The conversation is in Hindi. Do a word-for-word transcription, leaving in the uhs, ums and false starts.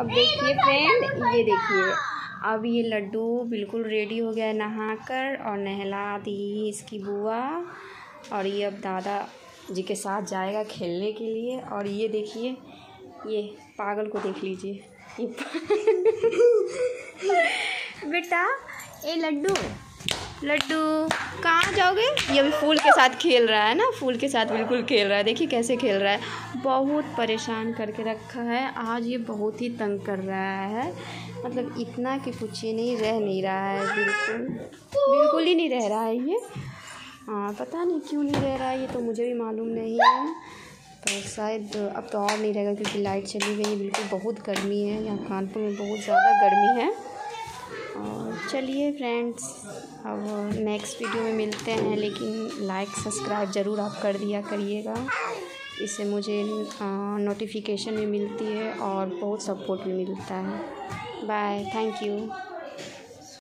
अब देखिए फ्रेंड, ये देखिए अब ये लड्डू बिल्कुल रेडी हो गया है नहाकर, और नहला दी इसकी बुआ। और ये अब दादा जी के साथ जाएगा खेलने के लिए। और ये देखिए, ये पागल को देख लीजिए, ये बेटा ए लड्डू लड्डू कहाँ जाओगे? ये अभी फूल के साथ खेल रहा है ना, फूल के साथ बिल्कुल खेल रहा है। देखिए कैसे खेल रहा है, बहुत परेशान करके रखा है आज। ये बहुत ही तंग कर रहा है, मतलब इतना कि पूछिए नहीं, रह नहीं रहा है, बिल्कुल बिल्कुल ही नहीं रह रहा है ये। हाँ पता नहीं क्यों नहीं रह रहा है, ये तो मुझे भी मालूम नहीं है। तो शायद अब तो और नहीं रहेगा क्योंकि लाइट चली गई है। बिल्कुल बहुत गर्मी है यहाँ कानपुर में, बहुत ज़्यादा गर्मी है। और चलिए फ्रेंड्स, अब नेक्स्ट वीडियो में मिलते हैं, लेकिन लाइक सब्सक्राइब ज़रूर आप कर दिया करिएगा, इससे मुझे नोटिफिकेशन भी मिलती है और बहुत सपोर्ट भी मिलता है। Bye, thank you.